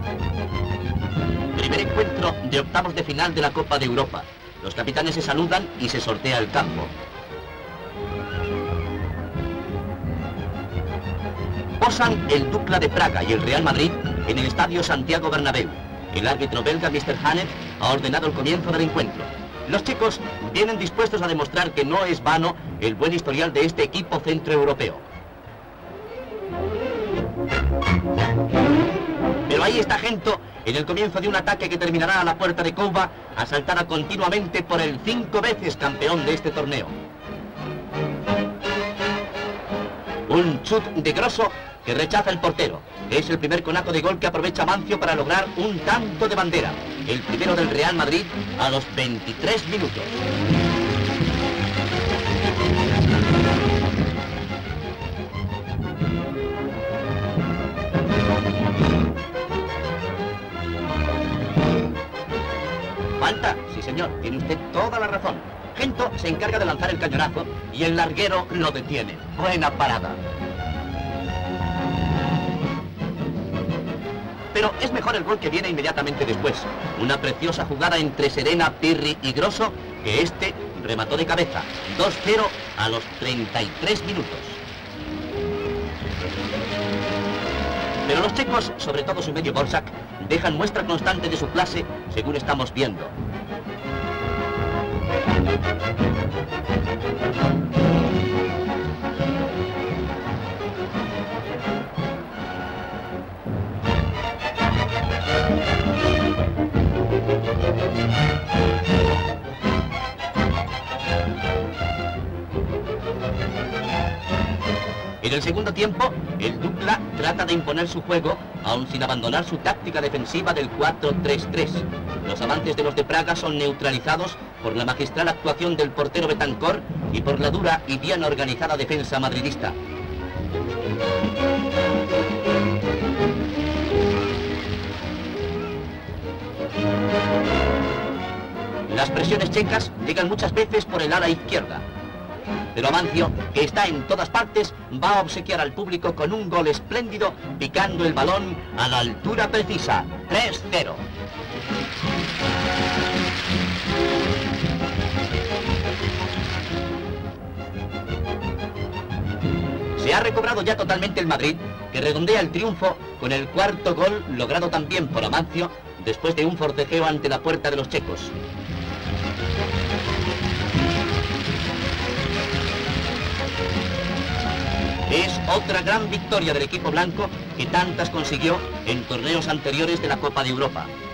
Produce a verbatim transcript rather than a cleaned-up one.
Primer encuentro de octavos de final de la Copa de Europa. Los capitanes se saludan y se sortea el campo. Posan el Dukla de Praga y el Real Madrid en el estadio Santiago Bernabéu. El árbitro belga, mister Hanek, ha ordenado el comienzo del encuentro. Los checos vienen dispuestos a demostrar que no es vano el buen historial de este equipo centroeuropeo. Pero ahí está Gento en el comienzo de un ataque que terminará a la puerta de Couva, asaltada continuamente por el cinco veces campeón de este torneo. Un chut de Grosso que rechaza el portero. Es el primer conato de gol que aprovecha Mancio para lograr un tanto de bandera. El primero del Real Madrid a los veintitrés minutos. Falta, sí señor, tiene usted toda la razón. Gento se encarga de lanzar el cañonazo y el larguero lo detiene. Buena parada. Pero es mejor el gol que viene inmediatamente después. Una preciosa jugada entre Serena, Pirri y Grosso, que este remató de cabeza. dos cero a los treinta y tres minutos. Pero los checos, sobre todo su medio Borsak, dejan muestra constante de su clase, según estamos viendo. En el segundo tiempo, el Dukla trata de imponer su juego, aun sin abandonar su táctica defensiva del cuatro tres tres. Los avances de los de Praga son neutralizados por la magistral actuación del portero Betancor y por la dura y bien organizada defensa madridista. Las presiones checas llegan muchas veces por el ala izquierda. Pero Amancio, que está en todas partes, va a obsequiar al público con un gol espléndido, picando el balón a la altura precisa. tres cero. Se ha recobrado ya totalmente el Madrid, que redondea el triunfo con el cuarto gol logrado también por Amancio, después de un forcejeo ante la puerta de los checos. Es otra gran victoria del equipo blanco que tantas consiguió en torneos anteriores de la Copa de Europa.